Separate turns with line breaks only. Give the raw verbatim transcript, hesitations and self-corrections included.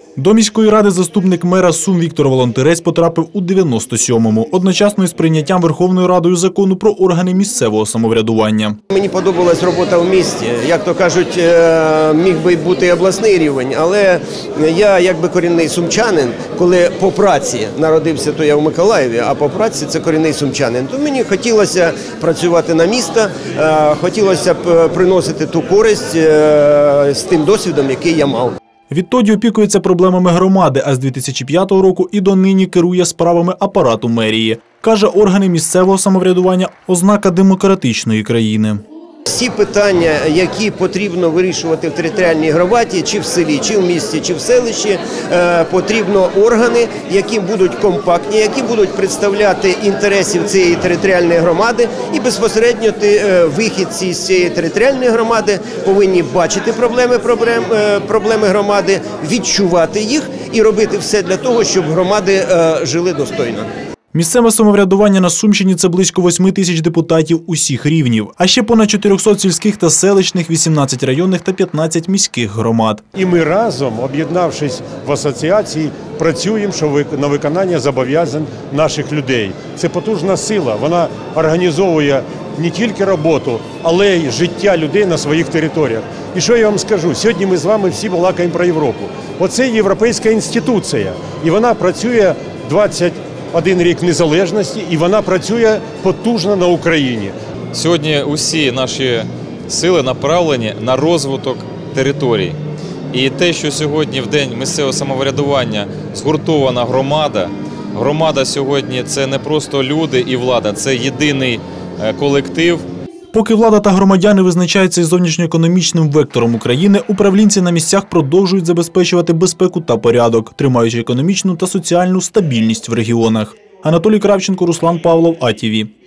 До міської ради заступник мера Сум Віктор Волонтерець потрапив у дев'яносто сьомому, одночасно із прийняттям Верховною Радою закону про органи місцевого самоврядування.
Мені подобалась робота в місті. Як то кажуть, міг би бути обласний рівень, але я якби корінний сумчанин, коли по праці народився, то я в Миколаєві, а по праці це корінний сумчанин. То мені хотілося працювати на місто, хотілося б приносити ту користь з тим досвідом, який я мав.
Відтоді опікується проблемами громади, а з дві тисячі п'ятого року і донині керує справами апарату мерії. Каже, органи місцевого самоврядування – ознака демократичної країни.
Всі питання, які потрібно вирішувати в територіальній громаді, чи в селі, чи в місті, чи в селищі, потрібно органи, які будуть компактні, які будуть представляти інтересів цієї територіальної громади, і безпосередньо вихідці з цієї територіальної громади повинні бачити проблеми, проблеми громади, відчувати їх і робити все для того, щоб громади жили достойно.
Місцеве самоврядування на Сумщині – це близько восьми тисяч депутатів усіх рівнів, а ще понад чотирьохсот сільських та селищних, вісімнадцять районних та п'ятнадцять міських громад.
І ми разом, об'єднавшись в асоціації, працюємо на виконання зобов'язань наших людей. Це потужна сила, вона організовує не тільки роботу, але й життя людей на своїх територіях. І що я вам скажу, сьогодні ми з вами всі балакаємо про Європу. Оце європейська інституція, і вона працює двадцять один рік незалежності, і вона працює потужно на Україні.
Сьогодні усі наші сили направлені на розвиток територій. І те, що сьогодні в День місцевого самоврядування згуртована громада, громада сьогодні – це не просто люди і влада, це єдиний колектив.
Поки влада та громадяни визначаються із зовнішньоекономічним вектором України, управлінці на місцях продовжують забезпечувати безпеку та порядок, тримаючи економічну та соціальну стабільність в регіонах. Анатолій Кравченко, Руслан Павлов, А Ті Ві.